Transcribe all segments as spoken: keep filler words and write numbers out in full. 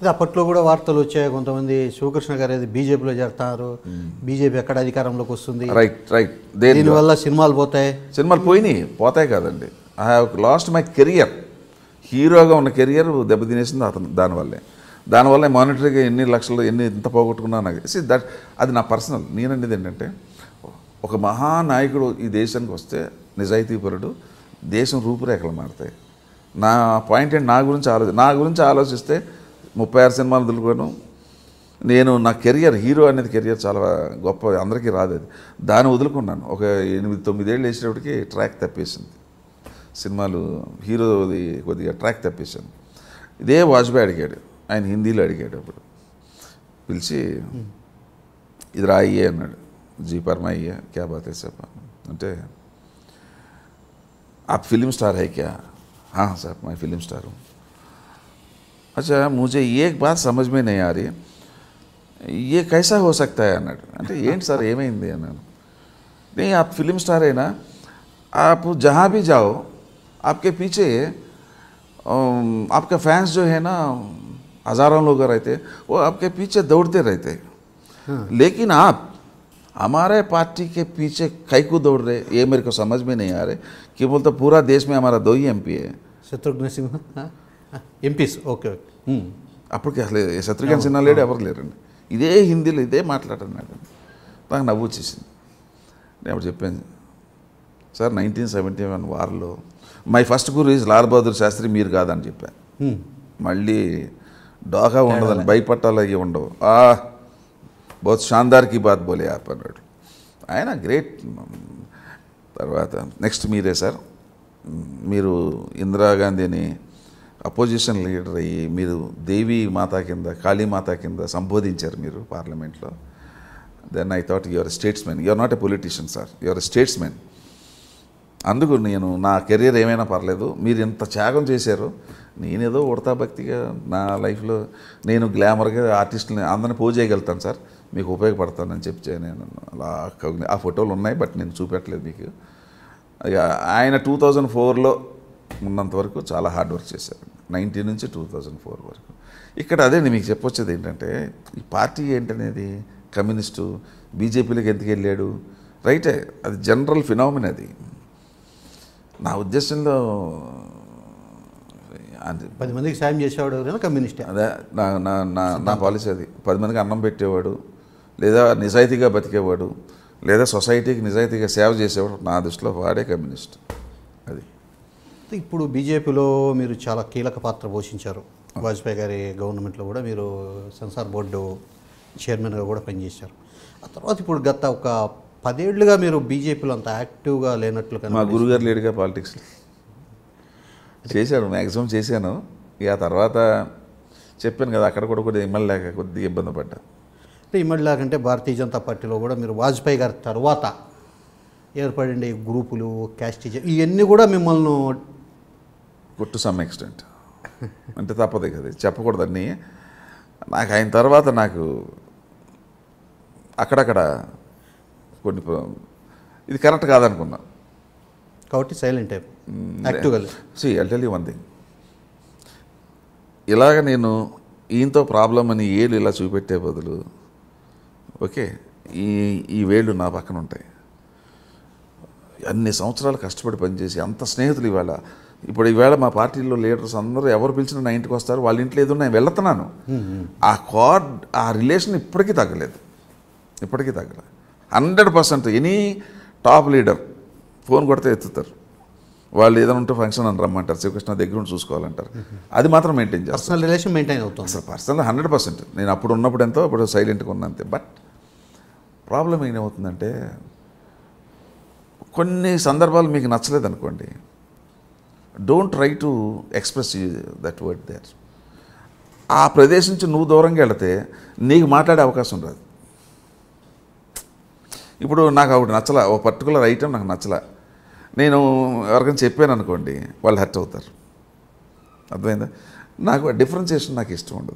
అప్పట్లో కూడా వార్తలు వచ్చాయి, కొంతమంది శివకృష్ణ గారు ఏది బీజేపీలో చేరుతారు, బీజేపీ ఎక్కడ అధికారంలోకి వస్తుంది, రైట్ రైట్ దీనివల్ల సినిమాలు పోతాయి. సినిమాలు పోయినాయి, పోతాయి కాదండి. I have lost my career. హీరోగా ఉన్న కెరియర్ దెబ్బతినేసింది అతను దానివల్లే. దానివల్ల మానిటరీగా ఎన్ని లక్షలు ఎన్ని ఎంత పోగొట్టుకున్నా నాకు సి దట్ అది నా పర్సనల్. నేనండి ఏంటంటే ఒక మహానాయకుడు ఈ దేశానికి వస్తే నిజాయితీపరుడు, దేశం రూపురేఖలు మారుతాయి. నా పాయింట్ ఏంటి, నా గురించి ఆలోచి నా గురించి ఆలోచిస్తే ముప్పై ఆరు సినిమాలు వదులుకోను. నేను నా కెరియర్ హీరో అనేది కెరియర్ చాలా గొప్ప, అందరికీ రాదు అది. దాన్ని వదులుకున్నాను. ఒక ఎనిమిది తొమ్మిదేళ్ళు వేసేటప్పటికి ట్రాక్ తప్పేసింది. సినిమాలు హీరోది కొద్దిగా ట్రాక్ తప్పేశాను. ఇదే వాజ్పేయి అడిగాడు, ఆయన హిందీలో అడిగాడు. అప్పుడు పిలిచి ఇది రాయ్యే అన్నాడు. జీ పర్మా అయ్యా క్యా బాత్ హై సాబ్ అంటే आप फिल्म स्टार है क्या? हाँ साहब मैं फिल्म स्टार हूँ. अच्छा मुझे एक बात समझ में नहीं आ रही है, ये कैसा हो सकता है అన్నాడు. అంటే ఏంటి సార్ ఏమైంది అన్నాను. नहीं आप फिल्म स्टार है ना, आप जहाँ भी जाओ आपके पीछे आपका फैंस जो है ना हज़ारों लोग रहते, वो आपके पीछे दौड़ते रहते, लेकिन आप हमारे पार्टी के पीछे कई को दौड़ रहे, ये मेरे को समझ में नहीं आ रहे. कि बोलते पूरा देश में हमारा दो ही एमपी है, Shatrughan Sinha MPs. Okay okay. అప్పటికి అసలు శత్రుఘ్న సిన్హా లేడు, ఎవరు లేరండి. ఇదే హిందీలో ఇదే మాట్లాడుతున్నాడు. నాకు నవ్వు వచ్చేసింది. నేను అప్పుడు చెప్పాను, సార్ నైన్టీన్ సెవెంటీ వన్ వార్లో my first guru is Lal Bahadur Shastri, మీరు కాదని చెప్పాను. మళ్ళీ డోకా ఉండదని, భయపట్టాలవి ఉండవు. ఆ బహుత్ షాందార్కి బాత్ బోలే ఆప్ అన్నాడు ఆయన. గ్రేట్. తర్వాత నెక్స్ట్ మీరే సార్, మీరు ఇందిరాగాంధీని అపోజిషన్ లీడర్ అయ్యి మీరు దేవీ మాతా కింద కాళీమాతా కింద సంబోధించారు మీరు పార్లమెంట్లో. Then I thought your statesmen, your not a politician sir, your statesmen. అందుకు నేను నా కెరీర్ ఏమైనా పర్లేదు, మీరు ఎంత త్యాగం చేశారో. నేనేదో ఉడతా భక్తిగా నా లైఫ్లో నేను గ్లామర్గా ఆర్టిస్టులని అందరిని పోజ్ చేయగలుగుతాను సార్, మీకు ఉపయోగపడతానని చెప్పి నేను అలా ఆ ఫోటోలు ఉన్నాయి, బట్ నేను చూపెట్టలేదు మీకు. ఆయన టూ థౌజండ్ ఫోర్లో ఉన్నంత వరకు చాలా హార్డ్ వర్క్ చేశారు, నైన్టీన్ నుంచి టూ థౌజండ్ ఫోర్ వరకు. ఇక్కడ అదే నేను మీకు చెప్పొచ్చేది ఏంటంటే, ఈ పార్టీ ఏంటనేది కమ్యూనిస్టు బీజేపీలోకి ఎందుకు వెళ్ళాడు, రైటే, అది జనరల్ ఫినామినా. అది నా ఉద్దేశంలో పది మందికి సాయం చేసేవాడు కమ్యూనిస్ట్. అదే నా నా నా నా పాలసీ అది. పది మందికి అన్నం పెట్టేవాడు, లేదా నిజాయితీగా బతికేవాడు, లేదా సొసైటీకి నిజాయితీగా సేవ చేసేవాడు, నా దృష్టిలో వాడే కమ్యూనిస్ట్. అది ఇప్పుడు బీజేపీలో మీరు చాలా కీలక పాత్ర పోషించారు. వాజ్పేయి గారి గవర్నమెంట్లో కూడా మీరు సెన్సార్ బోర్డు చైర్మన్గా కూడా పనిచేశారు. ఆ తర్వాత ఇప్పుడు గత ఒక పదేళ్లుగా మీరు బీజేపీలో అంత యాక్టివ్గా లేనట్లు కానీ. మా గురుగారు లేడుగా పాలిటిక్స్ చేశాను, మ్యాక్సిమం చేశాను. ఇక ఆ తర్వాత చెప్పాను కదా, అక్కడ కూడా కొద్దిగా ఇమ్మడి లేక కొద్దిగా ఇబ్బంది పడ్డా. అంటే ఇమ్మడి లేకంటే భారతీయ జనతా పార్టీలో కూడా మీరు వాజ్పేయి గారి తర్వాత ఏర్పడిండే గ్రూపులు, క్యాస్టిజం, ఇవన్నీ కూడా మిమ్మల్ని టు సమ్ ఎక్స్టెంట్ అంటే తప్పదే కదా చెప్పకూడదు అన్నీ. నాకు ఆయన తర్వాత నాకు అక్కడక్కడ కొన్ని ఇది కరెక్ట్ కాదనుకున్నా, కాబట్టి సైలెంట్ టైప్ యాక్టివ్గా. See I'll tell you one thing, ఇలాగ నేను ఈయనతో ప్రాబ్లం అని ఏళ్ళు ఇలా చూపెట్టే బదులు, ఓకే ఈ ఈ వేళ్ళు నా పక్కన ఉంటాయి. అన్ని సంవత్సరాలు కష్టపడి పనిచేసి అంత స్నేహితులు ఇవాళ, ఇప్పుడు ఈవేళ మా పార్టీలో లీడర్స్ అందరూ ఎవరు పిలిచినా నా ఇంటికి వస్తారు, వాళ్ళ ఇంట్లో ఏదో నేను వెళ్తున్నాను. ఆ కార్డ్ ఆ రిలేషన్ ఇప్పటికీ తగ్గలేదు, ఇప్పటికీ తగ్గలేదు. Hundred percent any top leader phone కొడితే ఎత్తుతారు, వాళ్ళు ఏదైనా ఉంటే ఫంక్షన్ అని రమ్మంటారు, శివకృష్ణ దగ్గర ఉండి చూసుకోవాలంటారు. అది మాత్రం మెయింటైన్ చేస్తారు. పర్సనల్ రిలేషన్ మెయింటైన్ అవుతుంది అసలు పర్సనల్ హండ్రెడ్ పర్సెంట్. నేను అప్పుడు ఉన్నప్పుడు ఎంతో, అప్పుడు సైలెంట్గా ఉన్నంతే. బట్ ప్రాబ్లం ఏమవుతుందంటే, కొన్ని సందర్భాలు మీకు నచ్చలేదు అనుకోండి, don't try to express that word there. ఆ ప్రదేశం నుంచి నువ్వు దూరంగా వెళితే నీకు మాట్లాడే అవకాశం రాదు. ఇప్పుడు నాకు ఒకటి నచ్చల, ఒక పర్టికులర్ ఐటెం నాకు నచ్చల, నేను ఎవరికైనా చెప్పాను అనుకోండి, వాళ్ళు హర్ట్ అవుతారు. అర్థమైందా? నాకు డిఫరెన్సియేషన్ నాకు ఇష్టం ఉండదు.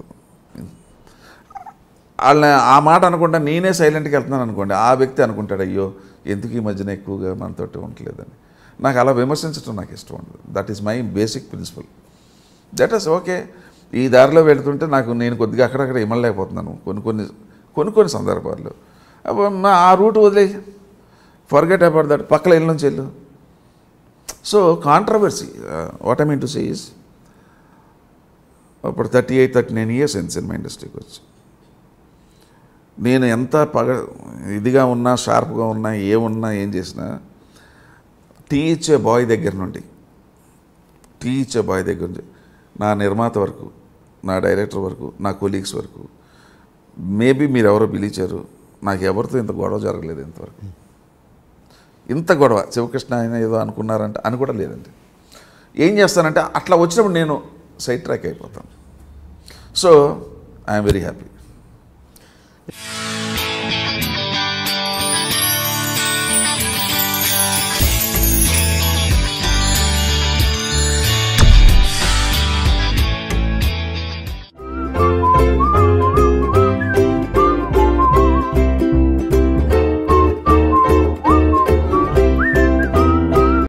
వాళ్ళని ఆ మాట అనుకుంటా నేనే సైలెంట్గా వెళ్తున్నాను అనుకోండి, ఆ వ్యక్తి అనుకుంటాడు, అయ్యో ఎందుకు ఈ మధ్యన ఎక్కువగా మనతోటి ఉండలేదని. నాకు అలా విమర్శించడం నాకు ఇష్టం ఉండదు. That is my basic principle. That is okay. ఈ దారిలో వెళుతుంటే నాకు నేను కొద్దిగా అక్కడక్కడ ఇమ్మలేకపోతున్నాను కొన్ని కొన్ని కొన్ని కొన్ని సందర్భాల్లో. అప్పుడు మా ఆ రూట్ వదిలే ఫర్గెట్ అబౌట్ దట్, పక్కల ఇళ్ళ నుంచి వెళ్ళు. So controversy what I mean to say is, అప్పుడు thirty eight thirty nine years అయింది సినిమా ఇండస్ట్రీకి వచ్చి. నేను ఎంత పగ ఇదిగా ఉన్నా, షార్ప్గా ఉన్నా, ఏమున్నా ఏం చేసినా టీ ఇచ్చే బాయ్ దగ్గర నుండి టీ ఇచ్చే బాయ్ దగ్గర నుంచి నా నిర్మాత వరకు, నా డైరెక్టర్ వరకు, నా కొలీగ్స్ వరకు, మేబీ మీరు ఎవరో పిలిచారు, నాకు ఎవరితో ఇంత గొడవ జరగలేదు ఇంతవరకు. ఇంత గొడవ శివకృష్ణ ఆయన ఏదో అనుకున్నారంటే అని కూడా లేదండి. ఏం చేస్తానంటే అట్లా వచ్చినప్పుడు నేను సైడ్ ట్రాక్ అయిపోతాను. So I'm very happy.